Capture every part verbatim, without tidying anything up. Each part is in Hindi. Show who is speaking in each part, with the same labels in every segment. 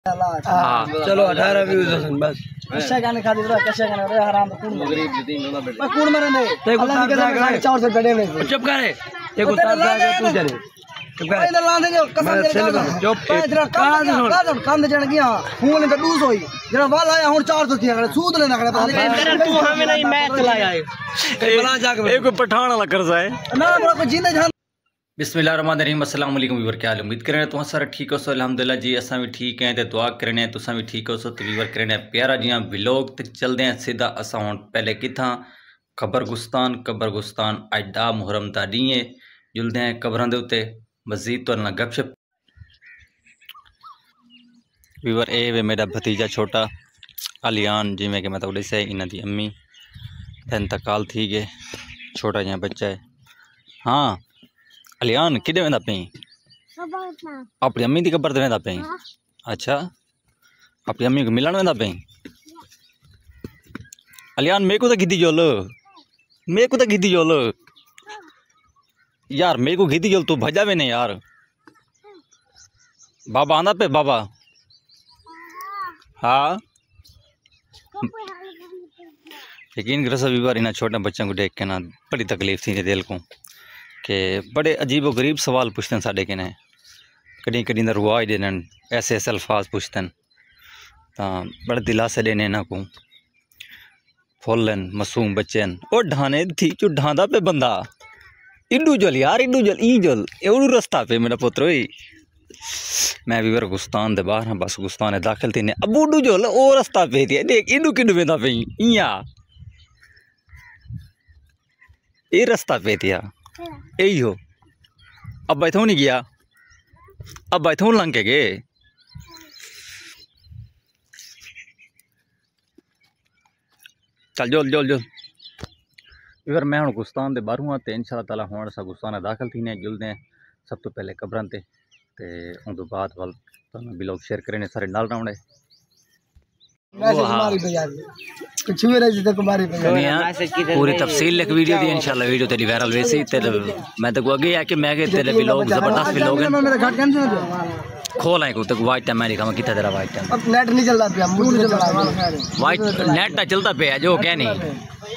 Speaker 1: हाँ चलो अठारह व्यूज हसन बस
Speaker 2: कशा गाने खा दे रहा कशा गाने रे हराम कौन गरीब दिन ना बेटा मैं कौन मरे नहीं ते अल्लाह की कसम चार सौ रुपए देने चुप करे ते को तार जा तू चले चुप कर इधर ला दे कसम दे चुप इधर काद कांद जण गया फोन का दूस होई जरा वाला आया हुन चार सौ थी सूद लेना खड़ा तेरे तू हमें नहीं मैं चलाया है बला जाके एक पठान वाला कर्जा है ना बड़ा को जींदे जान
Speaker 3: बिस्मिल्लाहिर्रहमानिर्रहीम अस्सलाम वालेकुम वीवर क्या हाल उम्मीद करें तुम सारा ठीक हो सो अल्हम्दुलिल्लाह जी असा भी ठीक हैं ते दुआ करने तुसा भी ठीक हो सो तो वीवर करने प्यारा जियां व्लॉग ते चलदे हैं सीधा असा हुन पहले किथा कब्रगुस्तान कब्रगुस्तान अड्डा मुहर्रम दा डी जुलदे हैं कब्रां दे उत्ते मजीद तो ना गपशप वीवर ए वे मेरा भतीजा छोटा अलियान जिमें कि मैं तो दसे इन्हां दी अम्मी दा इंतकाल थी गए छोटा जिहा बच्चा है हाँ अलियान किदे वेंदा पई अपनी अम्मी दी कब्र ते वेंदा पई अच्छा अपनी अम्मी को मिलन वेंदा पई अलियान मेरे को तो गिद्दी जोल मेरे को तो गिद्दी जोल यार मेरे को गिद्दी जोल तू भजा वे नहीं यार बाबा आंदा पे बाबा हाँ यकीन कर सभी बार इन्हें छोटे बच्चों को देख के ना बड़ी तकलीफ थी दिल को कि बड़े अजीब व गरीब सवाल पूछते हैं साढ़े किने कहीं कहीं रुआज देने ऐसे ऐसे अल्फाज पूछते हैं तो बड़े दिलासे देने इन्हों को फुलन मासूम बच्चे और ढाने थी जो ढांदा पे बंदा इडू जल यार इडू जल ई जल एवड़ू रस्ता पे मेरा पुत्र हुई मैं भी गुस्तान दे बाहर हाँ बस गुस्तान दाखिल थी ने अबू डू जल ओ रस्ता पे थी देख इडू किडू वेंदा पे इया ये रस्ता पे थी यही हो अब इथों नहीं गया अब इथों लंघ के गए चल जोल जोल जोल इधर मैं हूँ गुस्तान दे बाहरों तो इंशाअल्लाह ताला हुण असां गुस्तान दाखिल थी ने जुलदे हैं सब तो पहले कब्रां ते ते उन तो बाद वाल तुहानूं भी लोग शेयर करें सारे नाल राउंड पूरी तफसील लिख वीडियो दी इंशाल्लाह वीडियो तेरी वायरल वैसी तेरे मैं तो अगे आके मैं के तेरे व्लॉग जबरदस्त व्लॉग हैं खोल है को तक वाइट टाइम मैं दिखाऊं कितना तेरा वाइट टाइम
Speaker 2: अब नेट नहीं चलता पे मूड नहीं चलता
Speaker 3: वाइट नेट ता चलता पे जो कह नहीं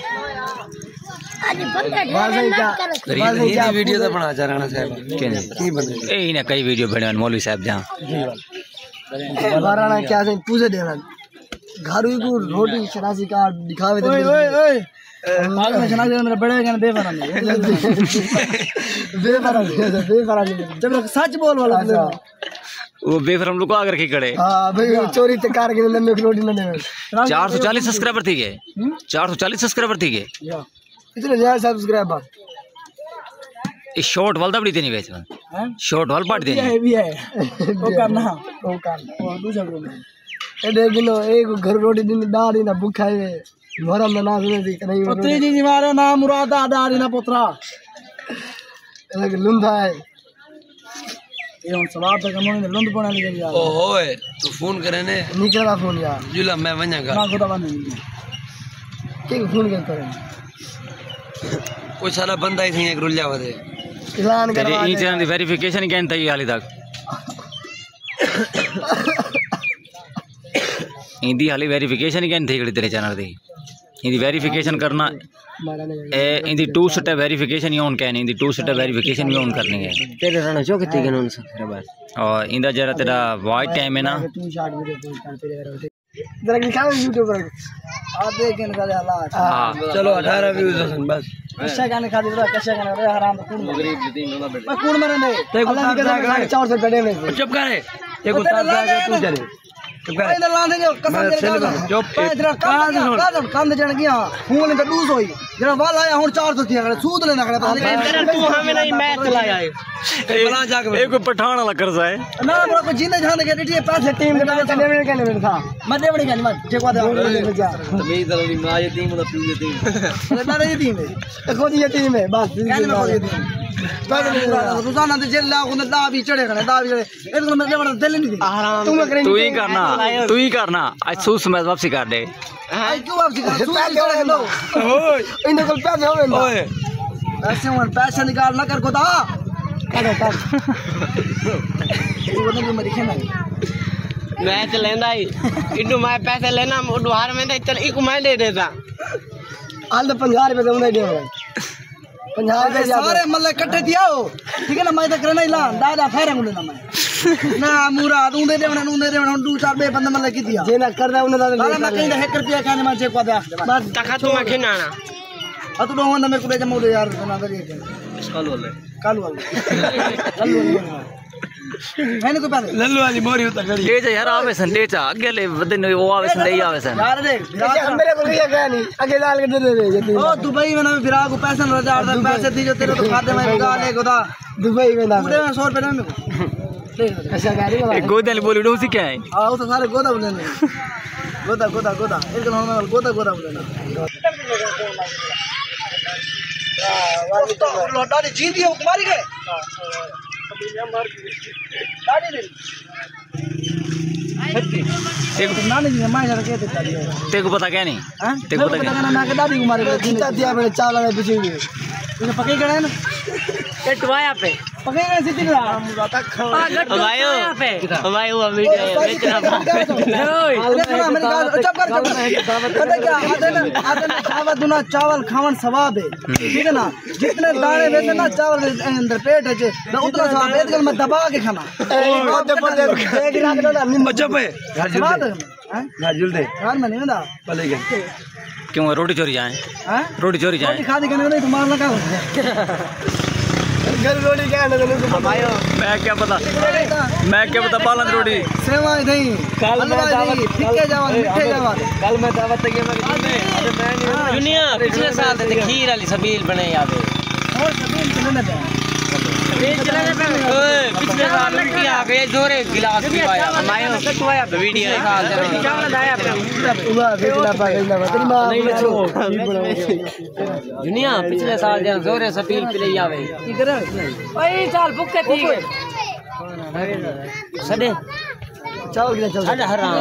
Speaker 1: ये वीडियो तो बना जा राणा साहब के नहीं की बंदे
Speaker 3: ए इने कई वीडियो बने मौलवी साहब जहां
Speaker 2: राणा क्या से पूछे देना घर को रोटी शरासी का दिखावे दे ओए ओए ओए माल में शरासी मेरा बड़े कहने बेफरा नहीं बेफरा बेफरा जब सच बोल वाला
Speaker 3: वो बेफरम लोग आकर के खड़े
Speaker 2: हां भाई चोरी ते कार के लम्बे रोटी न दे
Speaker 3: चार सौ चालीस सब्सक्राइबर थी गए चार सौ चालीस सब्सक्राइबर थी गए
Speaker 2: इतने ज्यादा सब्सक्राइबर
Speaker 3: इस शॉर्ट वाला बड़ी देनी बेच हैं शॉर्ट वाला पार्ट देनी
Speaker 2: है भी है वो करना वो करना वो दूसरा को ए देख लो एक घर रोटी दिन दाड़ी ना भूखा है मोरम ना सुने दी नहीं पुत्री जी मारो ना मुरादा दाड़ी ना पुत्रा एक लुंदा है ये हम सवाब पे कमों ने लुंद बना ली यार
Speaker 1: ओ होए तू फोन करे ने
Speaker 2: निकला फोन यार
Speaker 1: जुला मैं वኛगा
Speaker 2: ना खुदा बंद के फोन के करे
Speaker 1: कोई साला बंदा ही थी एक रुल जावा दे
Speaker 2: ऐलान करवा
Speaker 3: तेरे ई चैनल दी वेरिफिकेशन कैन थई हाली तक इंदी हाली वेरिफिकेशन कैन थी तेरे चैनल दी इंदी वेरिफिकेशन करना ए इंदी टू स्टेप वेरिफिकेशन ऑन कैन इंदी टू स्टेप वेरिफिकेशन भी ऑन करनी है
Speaker 1: तेरे राणा चौक थी गन सब्सक्राइबर
Speaker 3: और इंदा जरा तेरा वाइट टाइम है ना
Speaker 2: तू शॉर्ट वीडियो पोस्ट कर तेरे जरा निकाल यूट्यूब पर आ देख के निकाल हालात
Speaker 3: हां
Speaker 1: चलो अठारह व्यूज हसन बस
Speaker 2: कशा गाने खा दे रहा कशा गाने रे हराम कौन गरीब दिन ना बेटा मैं कौन मरे नहीं अल्लाह की कसम चार सौ रुपए देने
Speaker 1: चुप करे ते को तार जा तू चले
Speaker 2: इधर ला दे कसम दे
Speaker 1: चुप
Speaker 2: इधर काद काद कांद जण गया फोन का दूस होई जरा वाला आया हुन चार सौ थी सूद लेना खड़ा तेरे तू हमें नहीं मैं चलाया है
Speaker 1: बला जाके
Speaker 3: ए कोई पठान वाला कर्जा है
Speaker 2: ना बड़ा को जीने जाने के डी पैसे टीम के नाम चले मेरे कहने में था मत बड़ी कहने मत जे को दे जा
Speaker 1: तमीज वाली मां ये टीम मतलब पी ये टीम
Speaker 2: अरे ना ये टीम है खुद ये टीम है बस कहने में खुद ये टीम रोजाना तो जेल लाओ ना दा भी चढ़े खड़े दा भी चढ़े एक तो मेरे बड़ा दिल नहीं तू मैं करेंगे
Speaker 3: तू ही करना तू ही करना आज सूस में वापसी कर दे
Speaker 2: आई क्यों वापसी कर तू पैसे हो लो ओए इनके को पैसे हो लो ओए पैसे वन पैसे निकाल ना कर को दा कर कर ये बंदे को मत दिखे ना
Speaker 4: मैं तो लेंदा ही इडू मैं पैसे लेना उडू हार में चल एक मैं दे देता
Speaker 2: हाल तो पंजाह रुपए दूंगा दे पंजाह रुपए सारे मतलब इकट्ठे दिया हो ठीक है ना मैं तो करना ही ला दादा फेरे मुंडे ना मैं ना मुरा तू दे दे उन्हें दे दे उन्हें दो चार बे बंदे मतलब की दिया जे ना कर दे उन्हें दादा मैं कहीं एक रुपया खाने में चेक कर दे बस
Speaker 4: तखा तू मैं खिनाना
Speaker 2: आ तू डोंगा मेरे को दे जमा दे यार ना दे
Speaker 1: कल वाले
Speaker 2: कल वाले कल वाले मैंने को पहले
Speaker 1: लल्लू वाली मोरी उतर खड़ी
Speaker 3: ले जा यार आवे सन ले जा आगे ले वदन वो आवे सन ले आवे सन
Speaker 2: यार देख मेरे को लिया गया नहीं आगे डाल के दे दे ओ दुबई में ना फिर को पैसे ना हजार पैसे दी जो तेरे तो खाते में लगा ले गोदा दुबई में ना सौ रुपए ना मेरे को कैसा गाड़ी वाला
Speaker 3: एक गोदल बोल उडो सी क्या है
Speaker 2: हां वो तो सारे गोदा बोले गोदा गोदा गोदा एक हम गोदा गोदा बोले लौटाने जी दिया कुमारी के दाढ़ी दे
Speaker 3: तेको
Speaker 2: नानी जी मां जरा कहते दाढ़ी
Speaker 3: तेको पता क्या नहीं
Speaker 2: हां
Speaker 3: तेको पता क्या
Speaker 2: ना के दाढ़ी कुमारी के जीता दिया बड़े चावल में बिछी हुई तूने पकई गए ना
Speaker 4: कटवाया पे
Speaker 2: पकई गए सिटी का
Speaker 4: भाईओ भाईओ वीडियो बेचना
Speaker 2: देखो मेरी बात चुप कर चुप पता क्या आधे ना आधे ना चावल दुना चावल खावन सवाब है ठीक है ना जितने दाने वैसे ना चावल अंदर पेट है तो उतना सवाब है इधर मैं दबा के खाना एक रात का
Speaker 1: चुप है घर जुल दे घर जुल दे
Speaker 2: घर में नहीं होता
Speaker 1: भले के
Speaker 3: क्यों रोटी चोरी जाए
Speaker 2: हैं
Speaker 3: रोटी चोरी जाए
Speaker 2: रोटी खा दे नहीं तो मारना का घर रोटी क्या है ना
Speaker 4: भाईओ
Speaker 3: मैं क्या पता मैं क्या पता पालन रोटी
Speaker 2: सेवा नहीं
Speaker 4: कल मैं दावत
Speaker 2: ठीके जावा मीठे जावा
Speaker 4: कल मैं दावत तक मैं दुनिया पिछले साल ते खीर वाली सबील बने आवे
Speaker 2: और सबील चलने दे
Speaker 4: पिछले साल उल्टी आ गए जोरे गिलास पीवाया भाईओ कटवाया वीडियो साल चावल दाया
Speaker 2: हुआ बेचना पागल ना तेरी मां
Speaker 4: दुनिया पिछले साल जन जोरे सबील पी ले आवे की करे ओए चाल भूखे थी सदे
Speaker 2: चावल गिला चल
Speaker 4: साडा हराम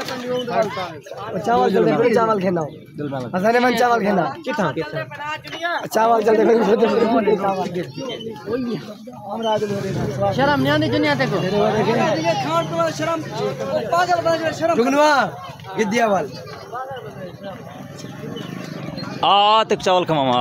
Speaker 2: चावल जल्दी बड़ी चावल खाना हसने मन चावल खाना
Speaker 4: किथा
Speaker 2: चावल जल्दी बड़ी चावल हमरा आज
Speaker 4: शर्म नहीं आती दुनिया देखो
Speaker 2: खान तो शर्म पागल बन गया शर्म
Speaker 1: जुगनवा विद्यावाल
Speaker 3: आ तक चावल खमावा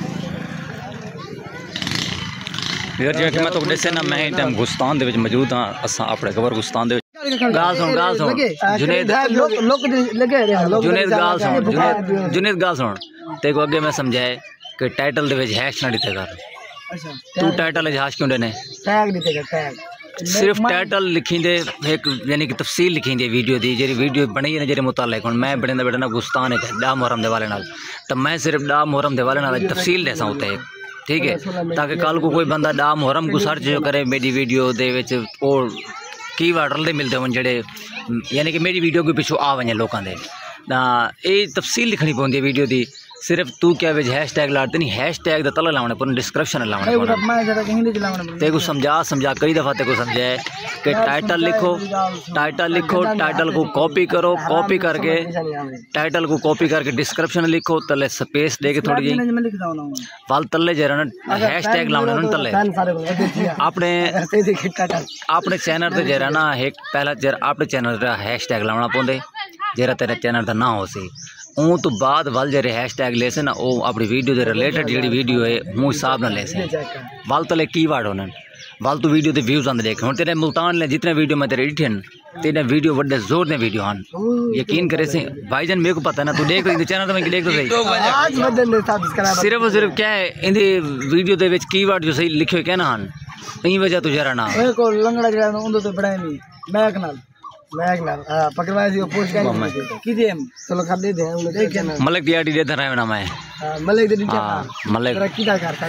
Speaker 3: यार जे कि मैं तो दसे ना मैं टाइम गुस्तान दे विच मौजूद हां असा अपने खबर गुस्तान दे गाल सुन गाल सुन जुनेद
Speaker 2: लोग लगे
Speaker 3: जुनेद गाल सुन जुनेद जुनेद गाल सुन ते को आगे मैं समझाए कि टाइटल दे विच हैश ना दिते कर
Speaker 2: अच्छा
Speaker 3: तू टाइटल विच हैश क्यों देने
Speaker 2: टैग दिते कर टैग
Speaker 3: सिर्फ टाइटल लिखींदे एक यानी कि तफसील लिखींदे वीडियो दी जेरी वीडियो बनी है ना जेरे मुतालिक हुन मैं बड़े बेटा ना गुस्तान है डा मुहर्रम दे वाले नाल तो मैं सिर्फ डा मुहर्रम दे वाले नाल तफसील देसा होते ठीक है ताकि कल को कोई बंदा डा मुहर्रम को सर्च जो करे मेरी वीडियो दे विच और कीवर्ड रलदे मिलते होन जेड़े यानी कि मेरी वीडियो के पिछू आ वने लोकां दे ना ये तफसील लिखनी पौंदी है वीडियो दी सिर्फ तू क्या विच हैशटैग लाते नहीं हैशटैग दा तला लावने पर डिस्क्रिप्शन लावने पर
Speaker 2: मैं जरा हिंदी चलावने
Speaker 3: ते को समझा समझा कई दफा ते को समझाए कि टाइटल लिखो टाइटल लिखो टाइटल को कॉपी करो कॉपी करके टाइटल को कॉपी करके डिस्क्रिप्शन लिखो तले स्पेस दे के थोड़ी जी
Speaker 2: मैं लिख दाऊं
Speaker 3: वाल तले जरा ना हैशटैग लावने न तले अपने अपने चैनल ते जरा ना एक पहला जरा अपने चैनल दा हैशटैग लावना पौंदे जरा तेरे चैनल दा ना हो सी उन तो बाद वाल जरे हैशटैग ले से ना वो अपनी वीडियो के रिलेटेड जी वीडियो है मुँह हिसाब ना ले से वाल तले कीवर्ड होने वाल तू वीडियो के व्यूज आते देखे हूँ तेरे मुल्तान ले जितने वीडियो मैं तेरे एडिट हैं तेरे वीडियो बड़े जोर ने वीडियो हैं यकीन करे से भाईजान मेरे को पता है ना तू देख रही चैनल तो मैं देख तो सही सिर्फ और सिर्फ क्या है इन वीडियो के कीवर्ड जो सही लिखे हुए क्या ना हैं इन वजह तू जरा ना
Speaker 2: को लंगड़ा जरा उन तो बड़ा नहीं मैक नाल मैक नाल हां पकड़वाए सी पोस्ट कर की दे चलो खा दे दे उन देख ना
Speaker 3: मलिक दी आईडी दे रहा है ना मैं
Speaker 2: हां मलिक दे नीचे
Speaker 3: हां मलिक
Speaker 2: तरक्की दा करता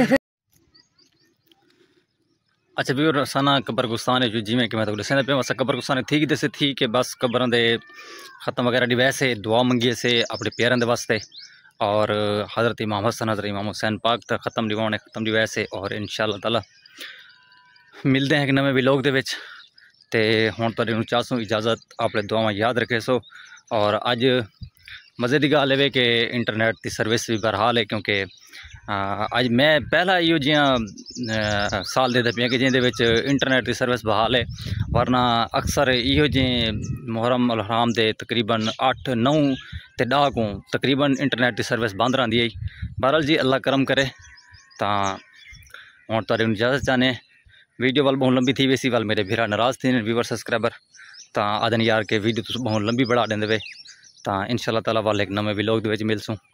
Speaker 3: अच्छा भी साना कब्रगुस्तान है जिमें कि मैं तो दसना पे असा कब्रगुस्तान थी कि दसे थी कि बस कब्रों दे ख़त्म वगैरह दी वैसे दुआ मंगिए से अपने प्यारों दे वास्ते और हज़रत इमाम हसन हज़रत इमाम हुसैन पाक तक ख़त्म दिवाने ख़त्म दी वैसे और इंशाअल्लाह ताला मिलते हैं एक नवे व्लॉग दे विच ते हुण तुहाडे नूं चाहसूं इजाज़त अपने दुआवां याद रखे सो और अज मज़े की गल है कि इंटरनेट की सर्विस भी बरहाल है क्योंकि अज मैं पहला इो जियां साल दे पिया कि जिंदे विच इंटरनेट की सर्विस बहाल है, वरना अक्सर इो जे मुहर्रम अल हराम दे तकरीबन अठ नौ ते दह को तकरीबन इंटरनेट की सर्विस बंद रही है। बहरहाल जी अल्लाह करम करे। तो हुण तुहानू इजाज़त चाहने, वीडियो वाल बहुत लंबी थी वैसी वाल मेरे भीरा नाराज़ थे व्यूवर सब्सक्राइबर, तो आदन यार के वीडियो तुस बहुत लंबी बढ़ा देंदे वे। तो इंशाअल्लाह ताला वाल एक नवे व्लॉग दे विच मिलसूं।